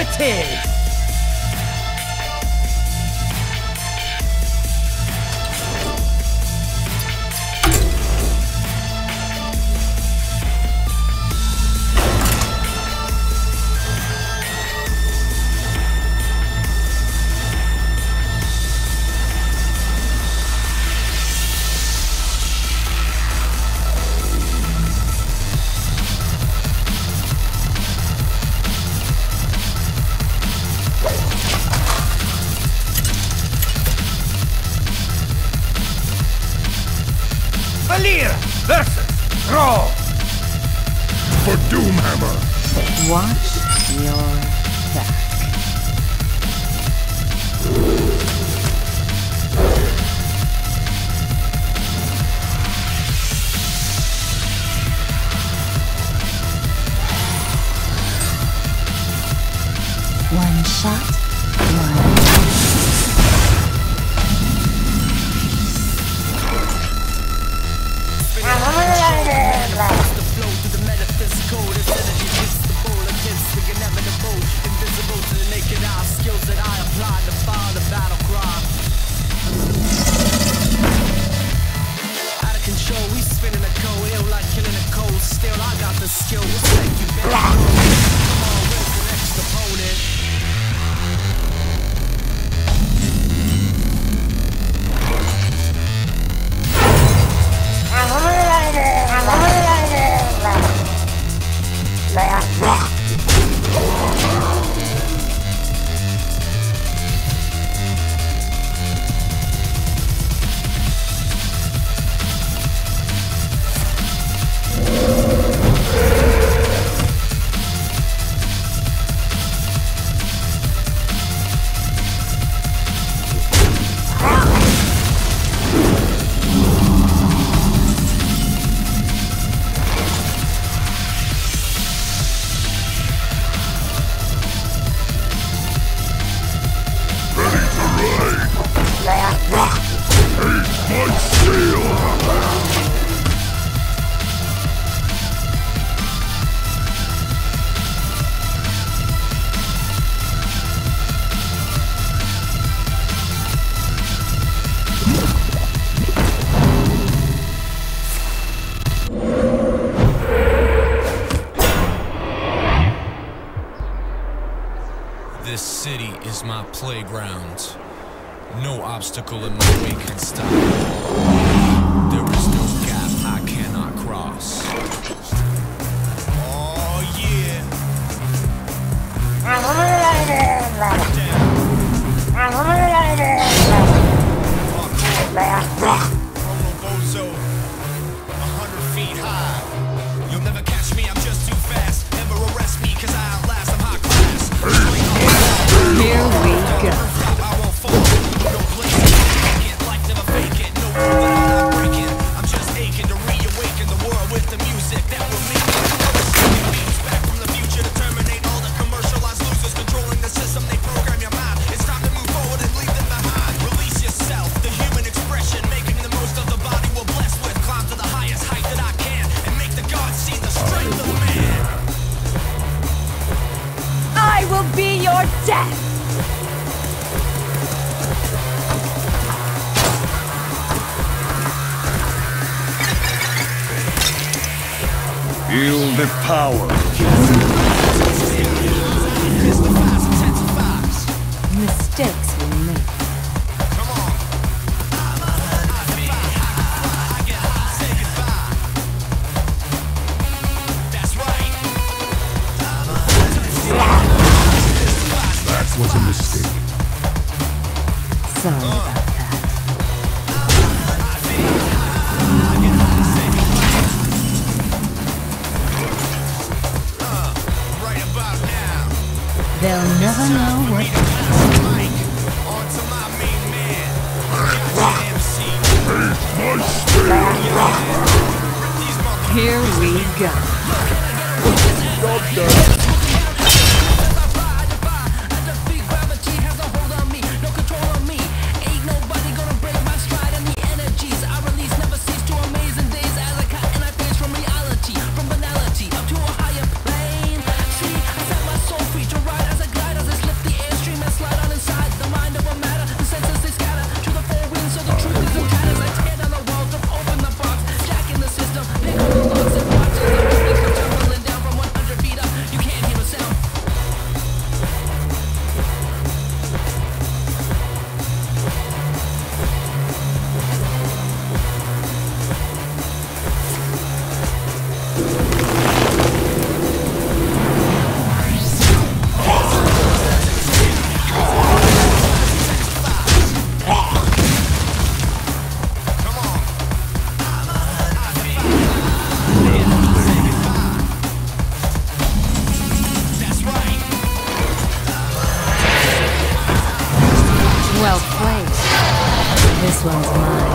it is! Versus Draw! For Doomhammer! Watch your back. One shot, one. The flow to the metaphysical, this energy hits the bowl against the inevitable, invisible to the naked eye, skills that I apply to fire the battle cry. Out of control, we spinning a cold, ill like killing a cold, still I got the skill, respect you better. Come on, where's the next opponent? This city is my playground. No obstacle in my way can stop me. There is no gap I cannot cross. Oh yeah. Pronobozo, 100 feet high. You'll never catch me, I'm just too fast. Never arrest me, cause I outlast, I'm high class. Here we go. I won't fall. No place to take it, like never fake it. No rule that I'm not breaking. I'm just aching to reawaken the world with the music that will make me beats back from the future to terminate all the commercialized losers controlling the system. They program your mind. It's time to move forward and leave them behind. Release yourself, the human expression, making the most of the body we're blessed with. Climb to the highest height that I can and make the gods see the strength of man. I will be your death! Feel the power. Mistakes were made. That was a mistake. Sorry about that. They'll never know what. Here we go. Free to ride as I glide This one's mine.